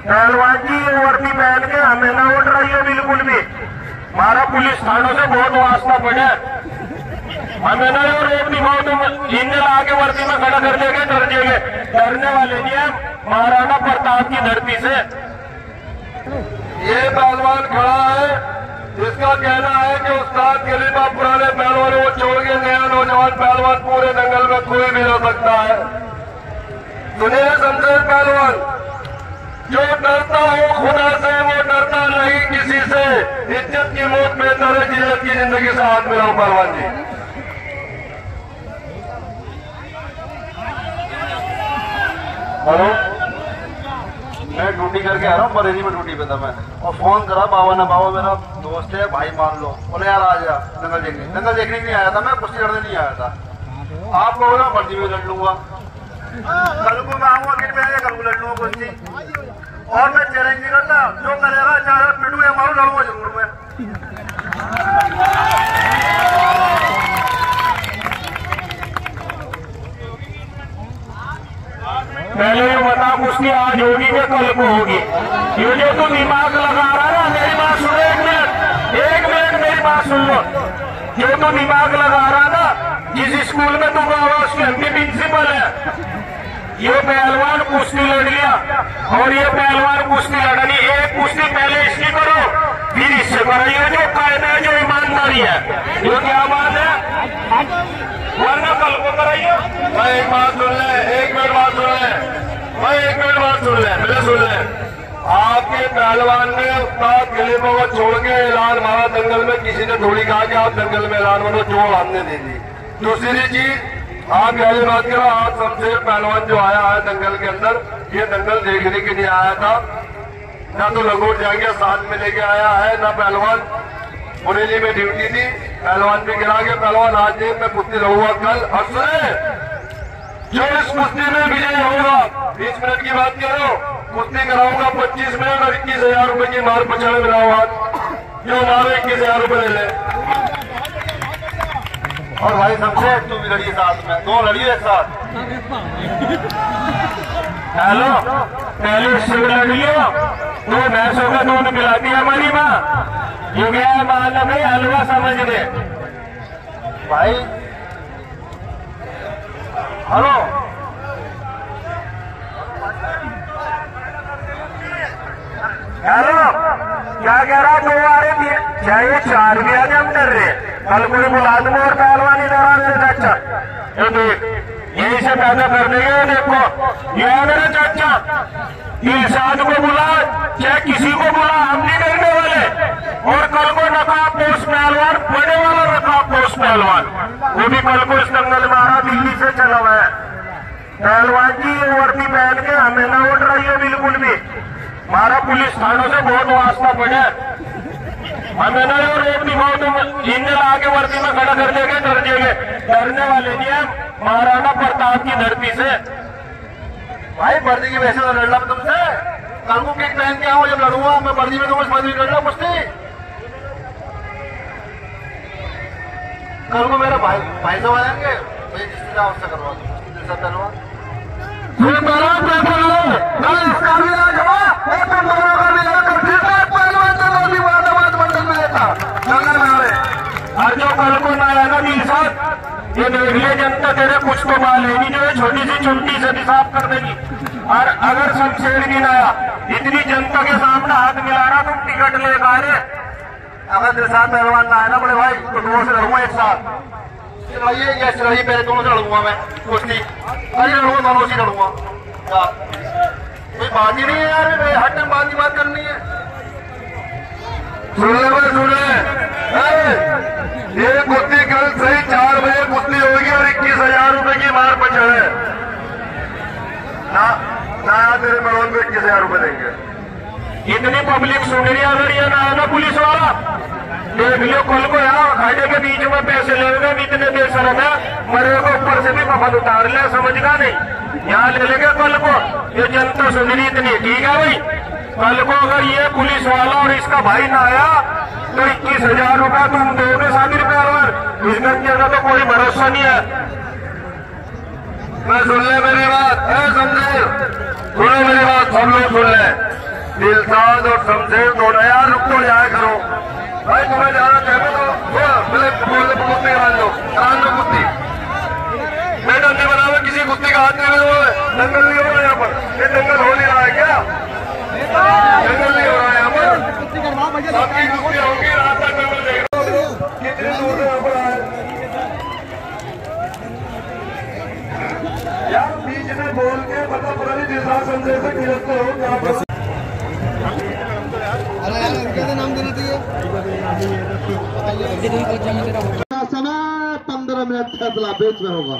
पहलवान जी वर्दी पहन के हमें ना उठ रही है बिल्कुल भी। हमारा पुलिस थानों से बहुत वास्ता पड़े, हमें ना और एक दिखाओ तुम इन्हें लाके वर्दी में खड़ा कर देंगे, डर जाएंगे। डरने वाले नहीं है, महाराणा प्रताप की धरती से ये पहलवान खड़ा है, जिसका कहना है कि उस्ताद गलीबा पुराने पहलवानों को छोड़ के नया नौजवान पहलवान पूरे दंगल में कोई भी हो सकता है। सुनिए शमशेर पहलवान, जो डरता हो खुदा से वो डरता नहीं किसी से। इज्जत की मौत बेहतर है जिज्जत की जिंदगी से हाथ मिलाओ पहलवान जी। हेलो, मैं ड्यूटी करके आ रहा हूँ, बरेली में ड्यूटी पे था मैं, और फोन करा बाबा ने, बाबा मेरा दोस्त है भाई मान लो, बोले यार आ जा दंगल देखने। दंगल देखने नहीं आया था मैं, कुश्ती लड़ने नहीं आया था। आप लोगों ने भर्ती में लड़ लूंगा, कल को मैं आऊंगा किट में, कल को लड़ लूंगा कुश्ती, और मैं चैलेंज नहीं करता, जो करेगा चाहे पिटू या मारू, लड़ूंगा जरूर मैं। पहले ये बता कुश्ती आज होगी कि कल को होगी? ये जो तू दिमाग लगा रहा है ना, मेरी बात सुनो एक मिनट मेरी बात सुन लो। जो तू दिमाग लगा रहा ना, जिस स्कूल में तू गया उसकी हमकी प्रिंसिपल है, ये पहलवान कुश्ती लड़ लिया और ये पहलवान कुश्ती लड़नी, एक कुश्ती पहले इसकी करो फिर इससे करो। ये जो कायदा है, जो ईमानदारी है, ये क्या बात है, वरना कल को कराइए। मैं एक बात सुन ले, एक मिनट बात सुन ले, मैं एक मिनट बात सुन ले, मेरे सुन ले। आपके पहलवान ने उस्ताद गलीबा को छोड़ के ऐलान मारा दंगल में, किसी ने थोड़ी कहा कि आप दंगल में ऐलान मारो, जो हमने दे दी। दूसरी चीज आप यही बात करो, आज शमशेर पहलवान जो आया है दंगल के अंदर, ये दंगल देखने के लिए आया था, ना तो लंगोट जाएंगे साथ में लेके आया है, ना पहलवान बुरेली में ड्यूटी थी, पहलवान भी गिरा के पहलवान आज नहीं, मैं कुश्ती रहूंगा कल। और सुने, जो इस कुश्ती में विजय होगा, 20 मिनट की बात करो, कुश्ती कराऊंगा 25 मिनट और 21,000 रुपए की मार पछाड़े मिलाऊंगा, जो मारे 21,000 रुपए ले ले। और भाई सबसे तू भी लड़िए साथ में, दो लड़िए एक साथ। हेलो, पहले शिव लड़ लियो, दो भैंसों का दूध पिलाती है हमारी माँ, ये गया मालूम नहीं, हलवा समझ ले भाई। हेलो, हेलो, क्या कह रहा दो आ रहे चाहिए, 4 भी आज हम डर रहे, कल कोई बुला दूंगा और पहलवानी दौरान से चाचा ये देख, यही से पैदा कर देंगे। देखो ये है मेरा चाचा, इरशाद को बुला चाहे किसी को बुला, हम नहीं डरने वाले। और कल को नकाबपोश पहलवान, बड़े वाला नकाबपोश पहलवान, वो भी कल को इस दंगल में आ रहा, दिल्ली से चला हुआ है। पहलवान जी वर्दी पहन के हमें ना उठ रही है बिल्कुल भी। हमारा पुलिस थानों से बहुत वास्ता पड़े, हमें ना और एक दिखाओ तुम इन्हें लाके वर्दी में खड़ा कर देंगे, डर जाएंगे। डरने वाले नहीं है, महाराणा प्रताप की धरती से। भाई वर्दी की वैसे लड़ना तुमसे, कल को किट पहन के आओ, जब लड़ूंगा मैं वर्दी में, तुम वर्दी लड़ लो कुश्ती। कल को मेरा भाई साहब आएंगे, भाई जिससे जाओ उससे करवा दो, जैसा करवा और जो कल को ना आएगा भी साथ, ये देख लिए जनता तेरे कुछ तो बाल है नहीं, जो है छोटी सी चुनटी से भी साफ कर देगी। और अगर शमशेर भी ना आया, इतनी जनता के सामने हाथ मिला रहा, तुम टिकट ले पा रहे, अगर तेरे साथ पहलवान ना आया ना बड़े भाई, तो दोनों से लड़ूंगा एक साथ। चलाइए या चलाइए, पहले दोनों से लड़ूंगा मैं कुश्ती, अरे लड़ूंगा दोनों से लड़ूंगा। कोई बात ही नहीं है यार, हर टाइम बात करनी है। सुन ले भाई, सुन ले, ये कुश्ती कल सही 4 बजे कुश्ती होगी और 21,000 रुपए की मार पछाड़े ना, तेरे मरोन में 21,000 रुपए देंगे। इतनी पब्लिक सुन रही है, अगर ये ना है ना पुलिस वाला, देख लियो कल को यहाँ खाने के बीच में पैसे लेंगे, इतने बेशरम है, मरे को ऊपर से भी कफन उतार ले, समझगा नहीं, यहाँ ले लेंगे कल को। ये जनता सुन रही इतनी, ठीक है भाई। कल को अगर ये पुलिस वाला और इसका भाई ना आया तो 21,000 रुपया तुम दोगे साबिर पहलवान, इस गंजे का तो कोई भरोसा नहीं है। मैं सुन ले मेरी बात, समझे, सुनो मेरी बात, सब लोग सुन ले। दिलसाद और शमशेर थोड़ा यार रुक तो जाया करो भाई, तुम्हें ज्यादा कहते तो बोलने पर कुत्ते करा दो कुत्ती। मैं डंडे बनावे किसी कुत्ते का हाथ नहीं दो, दंगल नहीं हो रहा यहाँ पर। ये दंगल हो नहीं रहा है क्या? दंगल नहीं हो रहा है यहाँ पर। आपकी कुत्ती होगी रात तक दंगल देख लो कितनी दूर से यहाँ पर आए यार। बीच में बोल के पता पड़ा नहीं दिशा संदेश से गिरफ्ते हो यहाँ पर। नाम देना चाहिए। समय 15 मिनट फैसला बीच में होगा।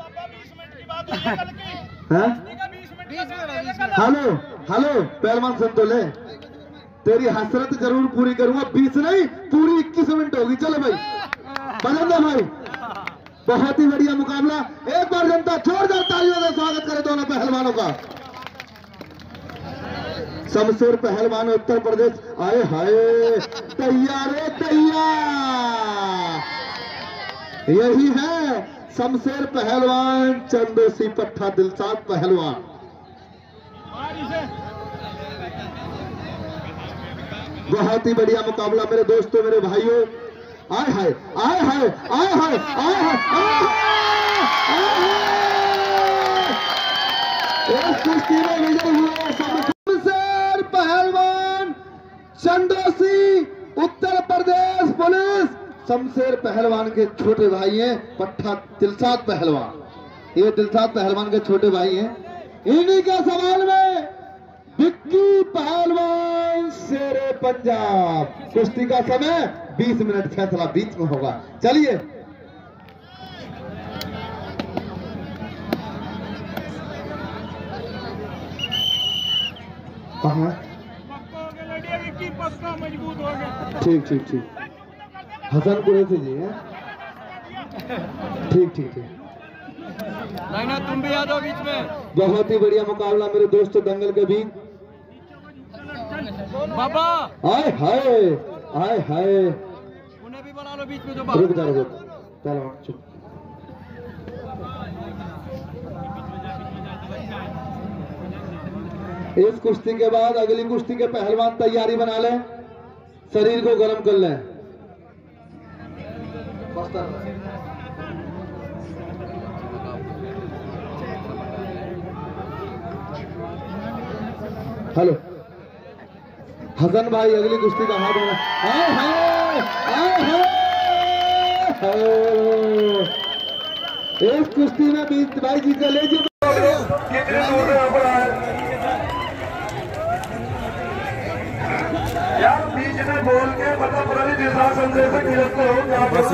हेलो हेलो पहलवान संतोले, तेरी हसरत जरूर पूरी करूंगा। 20 नहीं पूरी 21 मिनट होगी। चलो भाई बजंदा भाई, बहुत ही बढ़िया मुकाबला। एक बार जनता जोरदार तालियों से स्वागत करे दोनों पहलवानों का। शमशेर पहलवान उत्तर प्रदेश आए हाय, तैयार तैयार। यही है शमशेर पहलवान, चंदोसी पट्टा दिलसाद पहलवान। बहुत ही बढ़िया मुकाबला मेरे दोस्तों, मेरे भाइयों। आए हाय आए हाय आए हाय आए हाय। इस कुश्ती में विजय हुए शमशेर पहलवान, चंदोसी उत्तर प्रदेश पुलिस। शमशेर पहलवान के छोटे भाई हैं पट्टा दिलसाद पहलवान। ये दिलसाद पहलवान के छोटे भाई हैं। इन्हीं के सवाल में विक्की पहलवान शेरे पंजाब। कुश्ती का समय 20 मिनट फैसला बीच में होगा। चलिए ठीक ठीक ठीक हसन कुरैशी जी हैं। ठीक ठीक ठीक नहीं तुम भी आ जाओ बीच में। बहुत ही बढ़िया मुकाबला मेरे दोस्तों दंगल के बीच। बाबा आए हाय आए हाय, उन्हें भी बुला लो बीच में। जो रुक जा रुक चलो चुप। इस कुश्ती के बाद अगली कुश्ती के पहलवान तैयारी बना लें, शरीर को गर्म कर लें। हेलो हसन भाई, अगली कुश्ती का हाथ होना। आए हाय आए हाय। इस कुश्ती में बीच भाई जी का ले जी कितनी दूर से यहाँ पर आए यार। बीच में बोल के पता पड़ा नहीं दिशा संदेश से गिरफ्ते हो यहाँ पर।